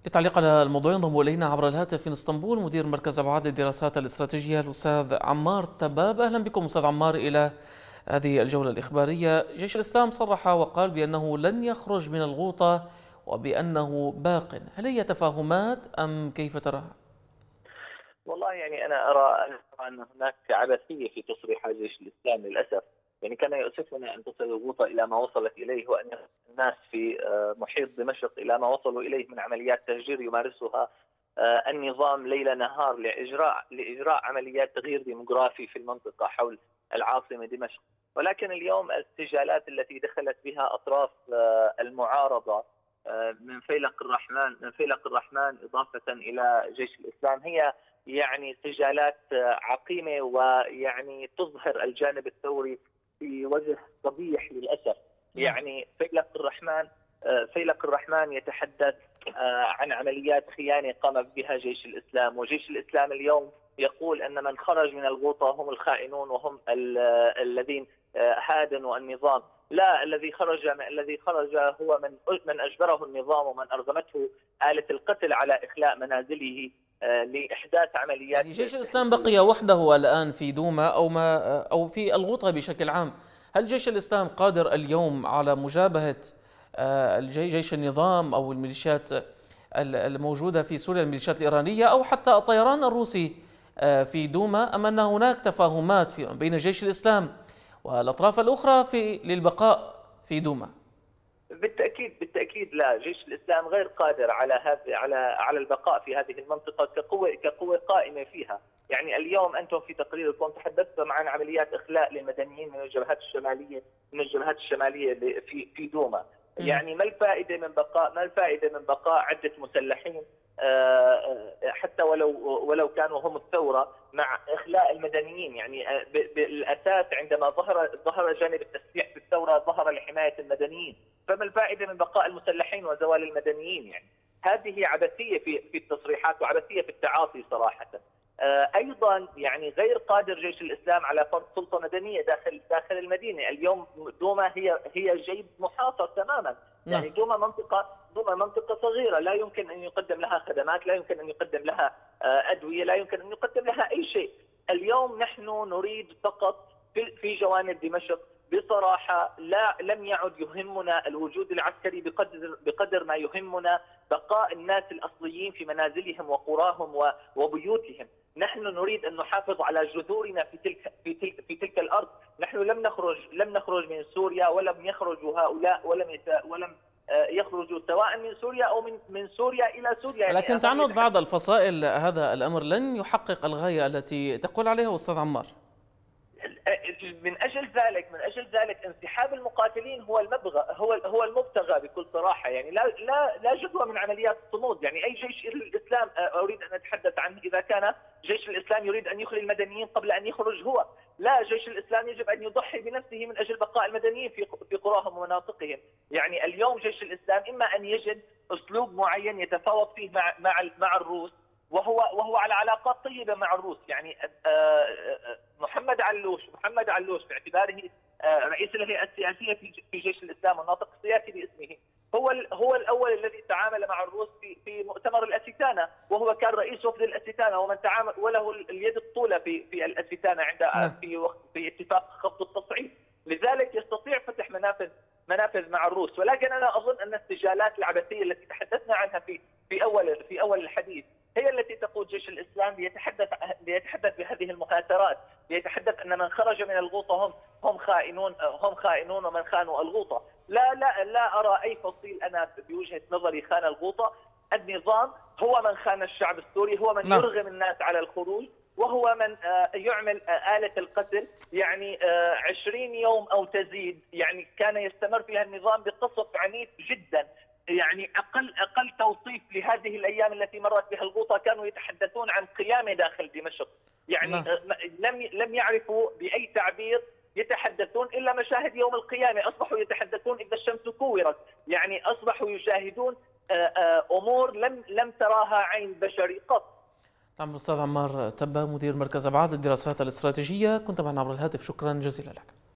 للتعليق على الموضوع ينضم إلينا عبر الهاتف من اسطنبول مدير مركز أبعاد للدراسات الاستراتيجية الأستاذ عمار تباب. أهلا بكم أستاذ عمار إلى هذه الجولة الإخبارية. جيش الإسلام صرح وقال بأنه لن يخرج من الغوطة وبأنه باق، هل هي تفاهمات أم كيف تراها؟ والله يعني انا ارى ان هناك عبثيه في تصريحات جيش الاسلام للاسف. يعني كان يؤسفنا ان تصل الغوطه الى ما وصلت اليه، وان الناس في محيط دمشق الى ما وصلوا اليه من عمليات تهجير يمارسها النظام ليل نهار لاجراء عمليات تغيير ديموغرافي في المنطقه حول العاصمه دمشق. ولكن اليوم السجالات التي دخلت بها اطراف المعارضه من فيلق الرحمن اضافه الى جيش الاسلام هي يعني سجالات عقيمه، ويعني تظهر الجانب الثوري في وجه قبيح للاسف. نعم. يعني فيلق الرحمن يتحدث عن عمليات خيانه قام بها جيش الاسلام، وجيش الاسلام اليوم يقول ان من خرج من الغوطه هم الخائنون وهم الذين هادنوا النظام. لا، الذي خرج هو من اجبره النظام ومن ارغمته آلة القتل على اخلاء منازله لإحداث عمليات يعني جيش الإسلام تهجير. بقي وحده الآن في دوما أو في الغوطة بشكل عام. هل جيش الإسلام قادر اليوم على مجابهة جيش النظام أو الميليشيات الموجودة في سوريا، الميليشيات الإيرانية أو حتى الطيران الروسي في دوما، أم أن هناك تفاهمات بين جيش الإسلام والأطراف الأخرى للبقاء في دوما؟ بالتأكيد لا، جيش الإسلام غير قادر على البقاء في هذه المنطقة كقوة قائمة فيها. يعني اليوم أنتم في تقريركم تحدثتم عن عمليات إخلاء للمدنيين من الجبهات الشمالية في دوما. يعني ما الفائدة من بقاء عدة مسلحين حتى ولو كانوا هم الثورة مع إخلاء المدنيين؟ يعني بالأساس عندما ظهر جانب التسليح في الثورة ظهر لحماية المدنيين، فما الفائدة من بقاء المسلحين وزوال المدنيين؟ يعني هذه عبثية في التصريحات وعبثية في التعاطي صراحة. ايضا يعني غير قادر جيش الاسلام على فرض سلطه مدنيه داخل المدينه. اليوم دوما هي جيب محاصر تماما. نعم. يعني دوما منطقه صغيره، لا يمكن ان يقدم لها خدمات، لا يمكن ان يقدم لها ادويه، لا يمكن ان يقدم لها اي شيء. اليوم نحن نريد فقط في جوانب دمشق بصراحه لم يعد يهمنا الوجود العسكري بقدر ما يهمنا بقاء الناس الاصليين في منازلهم وقراهم وبيوتهم. نحن نريد ان نحافظ على جذورنا في تلك الارض. نحن لم نخرج من سوريا، ولم يخرجوا هؤلاء، ولم يخرجوا سواء من سوريا او من سوريا الى سوريا. يعني لكن هم تعنت بعض الفصائل هذا الأمر لن يحقق الغاية التي تقول عليها أستاذ عمار. من اجل ذلك انسحاب المقاتلين هو المبغى، هو المبتغى بكل صراحه. يعني لا جدوى من عمليات الصمود. يعني اي جيش الاسلام اريد ان اتحدث عنه اذا كان جيش الاسلام يريد ان يخرج المدنيين قبل ان يخرج هو. لا، جيش الاسلام يجب ان يضحي بنفسه من اجل بقاء المدنيين في قراهم ومناطقهم. يعني اليوم جيش الاسلام اما ان يجد اسلوب معين يتفاوض فيه مع الروس، وهو على علاقات طيبه مع الروس. يعني محمد علوش باعتباره رئيس الهيئه السياسيه في جيش الاسلام والناطق السياسي باسمه، هو الاول الذي تعامل مع الروس في مؤتمر الاستانه، وهو كان رئيس وفد الاستانه ومن تعامل وله اليد الطولى في الاستانه نعم. في اتفاق خفض التصعيد. لذلك يستطيع فتح منافذ مع الروس. ولكن انا اظن ان السجالات العبثيه التي تحدثنا عنها في اول الحديث هي التي تقود جيش الاسلام ليتحدث بهذه المخاطرات، ليتحدث ان من خرج من الغوطه هم خائنون ومن خانوا الغوطه. لا ارى اي فصيل انا بوجهه نظري خان الغوطه. النظام هو من خان الشعب السوري، هو من نعم. يرغم الناس على الخروج، وهو من يعمل آلة القتل. يعني 20 يوم أو تزيد يعني كان يستمر فيها النظام بقصف عنيف جدا. يعني أقل توصيف لهذه الأيام التي مرت بها الغوطة كانوا يتحدثون عن قيامة داخل دمشق. يعني نعم. لم يعرفوا بأي تعبير يتحدثون إلا مشاهد يوم القيامة. أصبحوا يتحدثون إذا الشمس كورت. يعني أصبحوا يشاهدون أمور لم تراها عين بشري قط. نعم. الأستاذ عمار تبا مدير مركز أبعاد للدراسات الاستراتيجية، كنت معنا عبر الهاتف، شكرا جزيلا لك.